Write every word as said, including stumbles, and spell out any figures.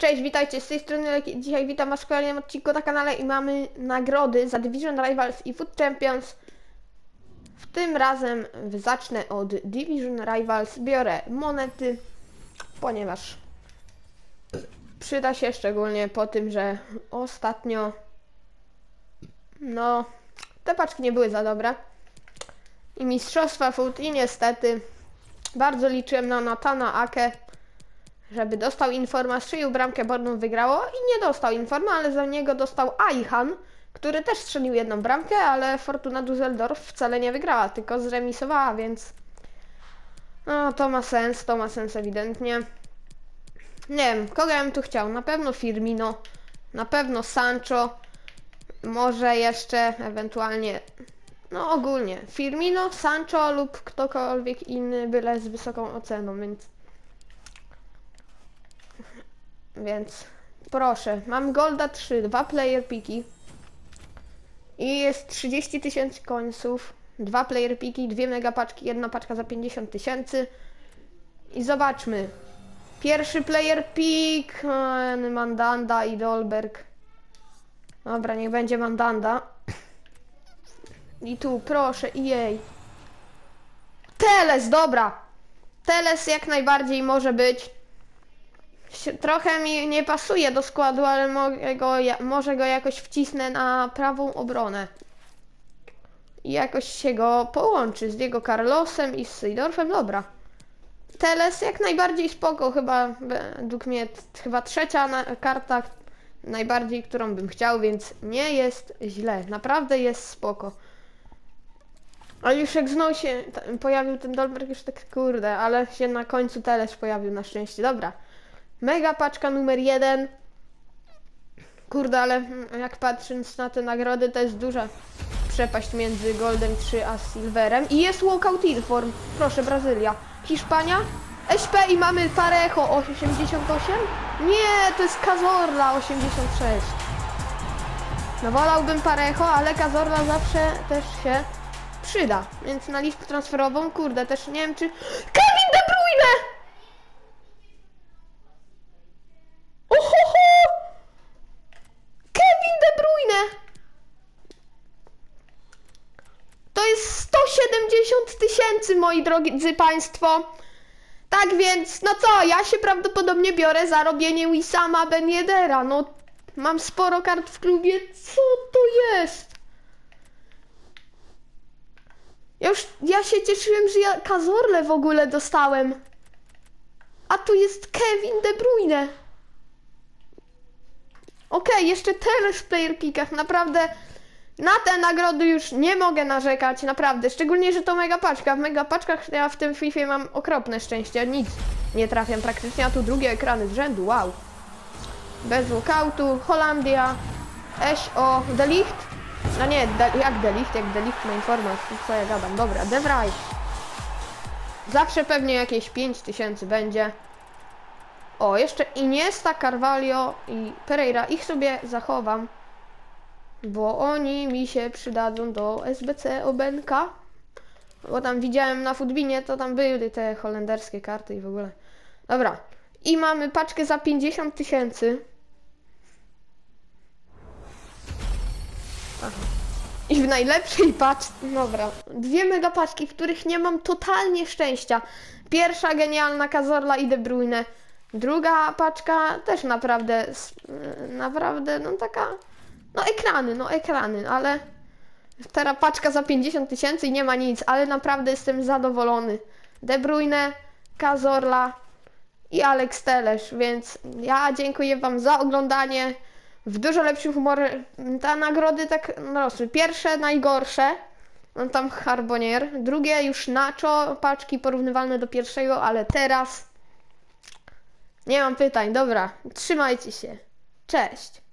Cześć, witajcie, z tej strony Leki. Dzisiaj witam was w kolejnym odcinku na kanale i mamy nagrody za Division Rivals i Food Champions. W tym razem zacznę od Division Rivals. Biorę monety, ponieważ przyda się szczególnie po tym, że ostatnio no te paczki nie były za dobre i mistrzostwa Food i niestety bardzo liczyłem na Natana Akę, żeby dostał informa, strzelił bramkę, Bornum wygrało i nie dostał informa, ale za niego dostał Aihan, który też strzelił jedną bramkę, ale Fortuna Düsseldorf wcale nie wygrała, tylko zremisowała, więc no to ma sens, to ma sens ewidentnie. Nie wiem, kogo ja bym tu chciał, na pewno Firmino, na pewno Sancho, może jeszcze ewentualnie, no ogólnie Firmino, Sancho lub ktokolwiek inny, byle z wysoką oceną, więc Więc proszę, mam Golda trzy, dwa player piki i jest trzydzieści tysięcy końców, dwa player piki, dwie mega paczki, jedna paczka za pięćdziesiąt tysięcy i zobaczmy. Pierwszy player pik, Mandanda i Dolberg. Dobra, niech będzie Mandanda. I tu proszę, i jej. Teles, dobra. Teles jak najbardziej może być. Trochę mi nie pasuje do składu, ale mogę go, może go jakoś wcisnę na prawą obronę. I jakoś się go połączy z Diego Carlosem i z Seedorfem. Dobra. Teles jak najbardziej spoko, chyba według mnie chyba trzecia na, karta najbardziej, którą bym chciał, więc nie jest źle. Naprawdę jest spoko. Ale już jak znowu się pojawił ten Dolberg, już tak kurde, ale się na końcu Teles pojawił na szczęście. Dobra. Mega paczka numer jeden. Kurde, ale jak patrząc na te nagrody, to jest duża przepaść między Goldem trzy a Silverem. I jest walkout inform. Proszę, Brazylia. Hiszpania. S P i mamy Parejo osiemdziesiąt osiem. Nie, to jest Cazorla osiemdziesiąt sześć. No wolałbym Parejo, ale Cazorla zawsze też się przyda. Więc na listę transferową, kurde, też nie wiem czy... Kevin De Bruyne! Ohoho! Kevin De Bruyne! To jest sto siedemdziesiąt tysięcy, moi drodzy państwo. Tak więc, no co, ja się prawdopodobnie biorę za robienie Wissama Ben Yedera. No, mam sporo kart w klubie. Co to jest? Ja już, ja się cieszyłem, że ja Cazorlę w ogóle dostałem. A tu jest Kevin De Bruyne. Okej, okay, jeszcze Teles w player pikach, naprawdę na te nagrody już nie mogę narzekać, naprawdę, szczególnie, że to mega paczka. W mega paczkach ja w tym FIFA mam okropne szczęście, nic nie trafiam praktycznie, a tu drugie ekrany z rzędu, wow. Bez walkoutu, Holandia, S O, De Ligt, no nie, de, jak De Ligt, jak De Ligt ma informację, co ja gadam, dobra, De Vrij. Zawsze pewnie jakieś pięć tysięcy będzie. O, jeszcze Iniesta, Carvalho i Pereira. Ich sobie zachowam, bo oni mi się przydadzą do S B C Obenka. Bo tam widziałem na Footbinie, to tam były te holenderskie karty i w ogóle. Dobra. I mamy paczkę za pięćdziesiąt tysięcy. I w najlepszej paczce, dobra, dwie mega paczki, w których nie mam totalnie szczęścia. Pierwsza genialna Cazorla i De Bruyne. Druga paczka też naprawdę, naprawdę, no taka, no ekrany, no ekrany, ale teraz paczka za pięćdziesiąt tysięcy i nie ma nic, ale naprawdę jestem zadowolony. De Bruyne, Cazorla i Alex Telles, więc ja dziękuję wam za oglądanie. W dużo lepszym humorze, te nagrody tak rosły. Pierwsze najgorsze, no tam Charbonnier, drugie już Nacho, paczki porównywalne do pierwszego, ale teraz... Nie mam pytań, dobra, trzymajcie się, cześć.